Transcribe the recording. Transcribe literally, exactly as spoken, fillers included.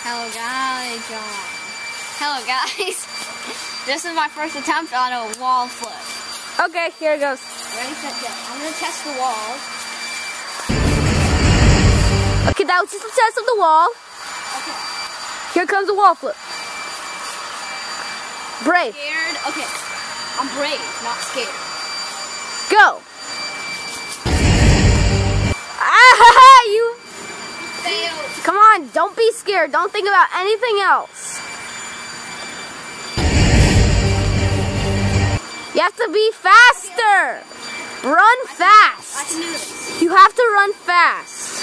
Hello guys, John. Hello guys. This is my first attempt on a wall flip. Okay, here it goes. Ready, set, go. I'm gonna test the wall. Okay, that was just a test of the wall. Okay. Here comes the wall flip. Brave. Scared? Okay. I'm brave, not scared. Go. Ah, you. Failed. Come on, don't be scared. Don't think about anything else. You have to be faster. Run fast. I can do this. You have to run fast.